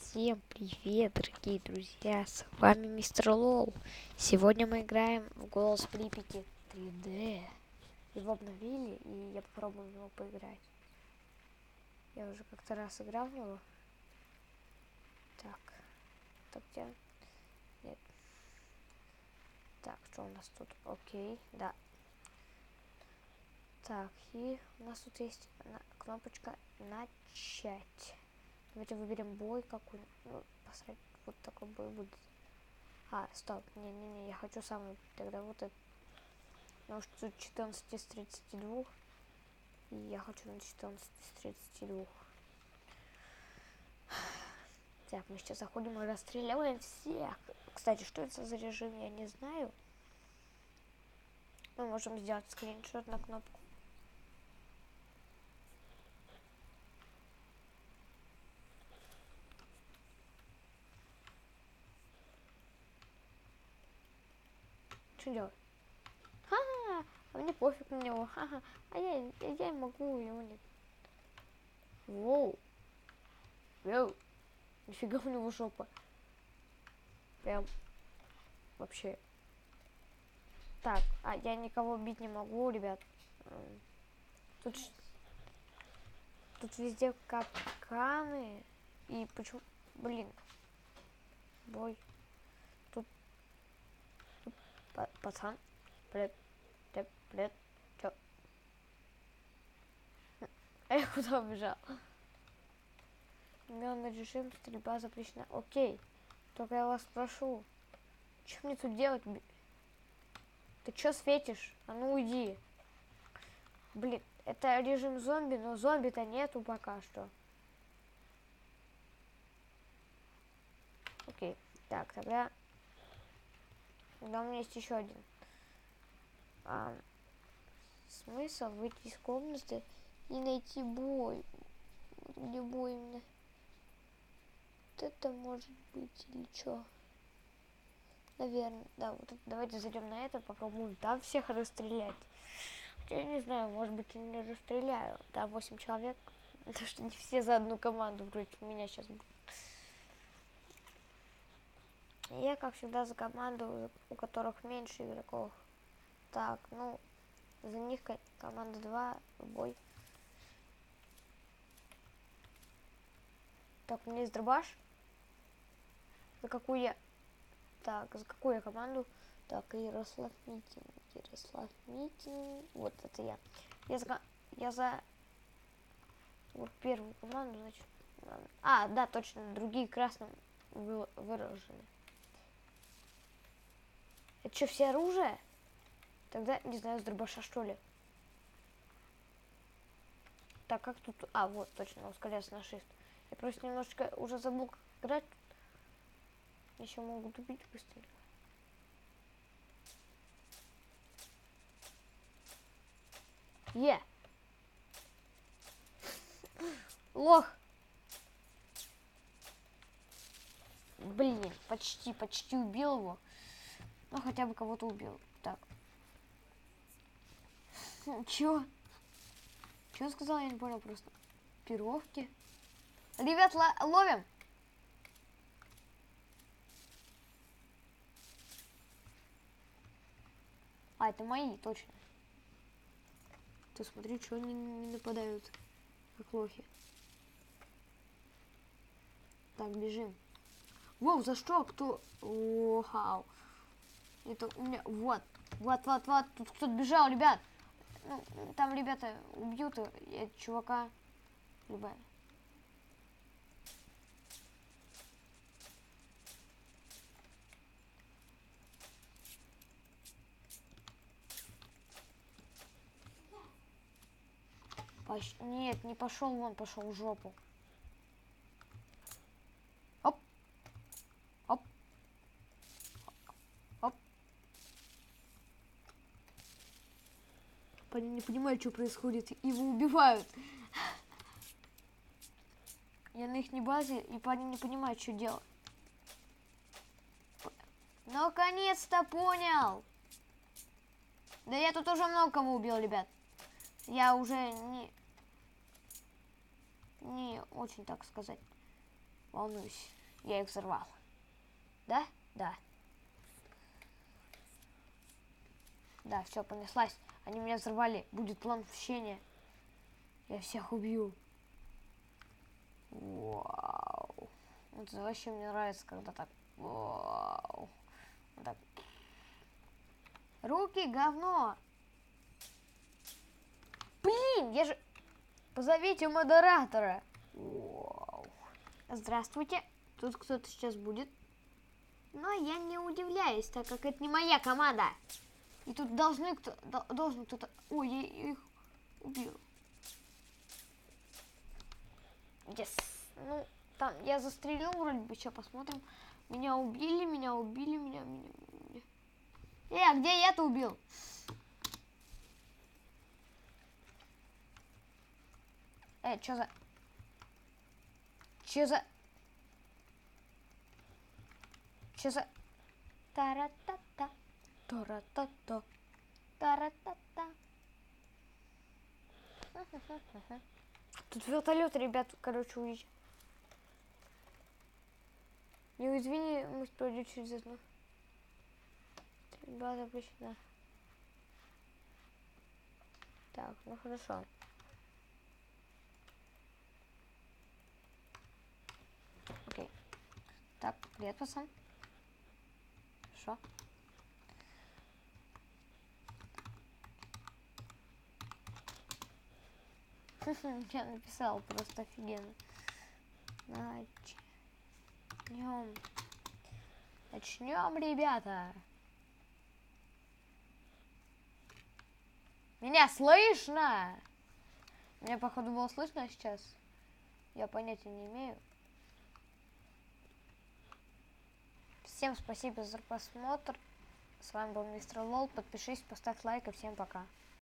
Всем привет, дорогие друзья, с вами Мистер Лол. Сегодня мы играем в Голос Припяти 3D. Его обновили, и я попробую в него поиграть. Я уже как-то раз играл в него. Так где? Нет. Так, что у нас тут? Окей, да. Так, и у нас тут есть кнопочка «Начать». Давайте выберем бой какой-нибудь. Ну, посмотреть, вот такой бой будет. Стоп, не, я хочу самый, тогда вот это. Потому что тут 14 из 32. И я хочу на 14 из 32. Так, мы сейчас заходим и расстреливаем всех. Кстати, что это за режим, я не знаю. Мы можем сделать скриншот на кнопку. Что делать? А мне пофиг на него. А я могу его нет. Воу. Нифига у него жопа. Прям вообще. Так, я никого бить не могу, ребят. Тут везде капканы. И почему... Блин. Бой. Тут пацан. Привет. Чё? Я куда убежал? Умеренный режим, стрельба запрещена. Окей. Только я вас прошу. Что мне тут делать? Ты чё светишь? А ну уйди. Блин, это режим зомби, но зомби-то нету пока что. Окей. Так, тогда у меня есть еще один. Смысл выйти из комнаты и найти бой. Где бой именно? Вот это может быть или что? Наверное, да. Вот давайте зайдем на это, попробуем там всех расстрелять. Я не знаю, может быть, я не расстреляю. Да, 8 человек. Потому что не все за одну команду против меня сейчас будут. Я, как всегда, за команду, у которых меньше игроков. Так, ну, за них команда 2, бой. Так, у меня есть дробаш. За какую я... Так, за какую я команду? Так, Ярослав Митин. Вот, это я. Я за... Вот первую команду, значит. Да, точно, другие красным выражены. Это что, все оружие? Тогда, не знаю, с дробаша, что ли. Так, как тут... вот, точно, ускоряться на shift. Я просто немножечко уже забыл, как играть. Еще могут убить быстрее. Лох! Блин, почти убил его. Ну, хотя бы кого-то убил. Так. Чё? Чё он сказал, я не понял просто. Пировки. Ребят, ловим! Это мои, точно. Ты смотри, что они не нападают, как лохи. Так, бежим. Воу, за что? Кто? Вау. Это у меня... Вот. Тут кто-то бежал, ребят. Ну, там ребята убьют чувака. Любая. Нет, не пошел вон, пошел в жопу. Оп. Они не понимают, что происходит. Его убивают. Я на их базе, и парни не понимают, что делать. Наконец-то понял. Да я тут уже много кого убил, ребят. Я уже не очень, так сказать, волнуюсь. Я их взорвал. Да? Да. Да, все, понеслась. Они меня взорвали. Будет план мщения. Я всех убью. Вау. Это вообще мне нравится, когда так. Вау. Вот так. Руки, говно. Блин, я же... Позовите модератора. Вау. Здравствуйте. Тут кто-то сейчас будет. Но я не удивляюсь, так как это не моя команда. И тут должен кто-то... Ой, я их убил. Yes. Ну, там я застрелил вроде бы. Сейчас посмотрим. Меня убили. А где я-то убил? Что за... Тара-та-та. Тара-та-та. Тара-та-та. Тут вертолет, ребят, короче, уезжает. Неуязвимость пройдет через одну. База обычно. Так, ну хорошо. Окей. Так, привет, пацан. Хорошо. Я написал, просто офигенно. Начнем, ребята. Меня слышно? Меня, походу, было слышно сейчас. Я понятия не имею. Всем спасибо за просмотр. С вами был Мистер Лол. Подпишись, поставь лайк и всем пока.